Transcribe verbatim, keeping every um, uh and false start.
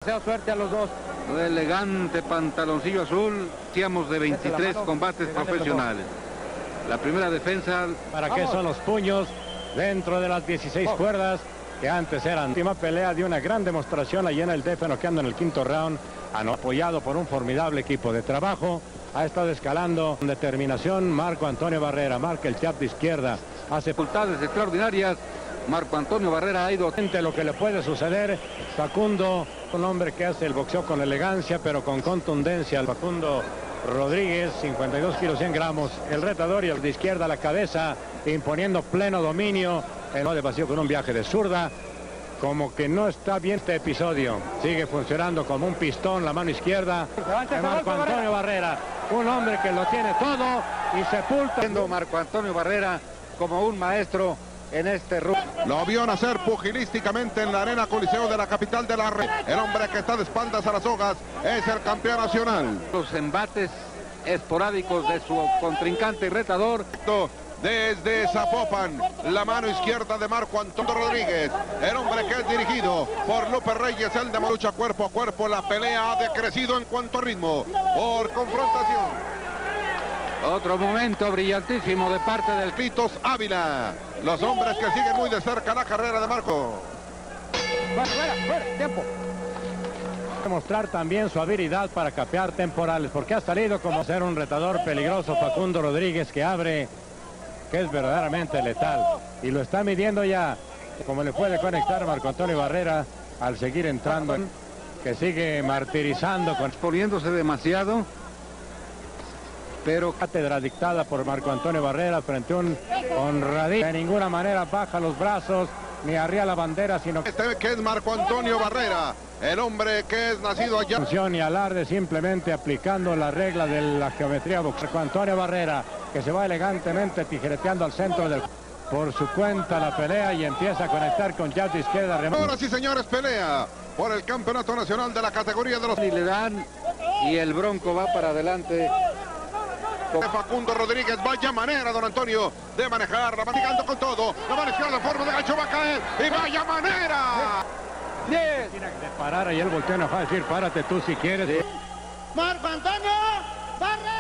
Deseo suerte a los dos. Un elegante pantaloncillo azul. Hacíamos de veintitrés combates profesionales. La primera defensa. ¿Para qué son los puños dentro de las dieciséis cuerdas que antes eran? La última pelea de una gran demostración allá en el D F, noqueando en el quinto round, apoyado por un formidable equipo de trabajo. Ha estado escalando con determinación Marco Antonio Barrera. Marca el jab de izquierda. Hace Dificultades extraordinarias. Marco Antonio Barrera ha ido. Lo que le puede suceder. Facundo, un hombre que hace el boxeo con elegancia, pero con contundencia. Facundo Rodríguez, cincuenta y dos kilos, cien gramos. El retador y el de izquierda a la cabeza, imponiendo pleno dominio. El no de vacío con un viaje de zurda. Como que no está bien este episodio. Sigue funcionando como un pistón la mano izquierda de Marco Antonio Barrera. Un hombre que lo tiene todo y sepulta. Siendo Marco Antonio Barrera como un maestro en este rubro. Lo vio nacer pugilísticamente en la arena Coliseo de la capital de la red. El hombre que está de espaldas a las sogas es el campeón nacional. Los embates esporádicos de su contrincante y retador. Desde Zapopan, la mano izquierda de Marco Antonio Rodríguez, el hombre que es dirigido por Lupe Reyes, el de lucha cuerpo a cuerpo. La pelea ha decrecido en cuanto a ritmo por confrontación. Otro momento brillantísimo de parte del Pitos Ávila, los hombres que siguen muy de cerca la carrera de Marco. Fuera, fuera, fuera, tiempo. Demostrar también su habilidad para capear temporales, porque ha salido como ser un retador peligroso Facundo Rodríguez, que abre, que es verdaderamente letal, y lo está midiendo ya, como le puede conectar Marco Antonio Barrera al seguir entrando, que sigue martirizando, con... exponiéndose demasiado, pero cátedra dictada por Marco Antonio Barrera frente a un honradísimo. De ninguna manera baja los brazos ni arría la bandera, sino este que es Marco Antonio Barrera, el hombre que es nacido allá. Función y alarde, simplemente aplicando la regla de la geometría boxeo. Marco Antonio Barrera, que se va elegantemente tijereteando al centro del... por su cuenta la pelea y empieza a conectar con jab de izquierda. Ahora sí, señores, pelea por el campeonato nacional de la categoría de los... Y le dan y el Bronco va para adelante. Facundo Rodríguez, vaya manera, don Antonio, de manejarla, manejando con todo. La mano izquierda, forma de gancho, va a caer y vaya manera. Tiene que parar y él volteó a enojar, decir, párate tú si quieres. Marco Antonio Barrera.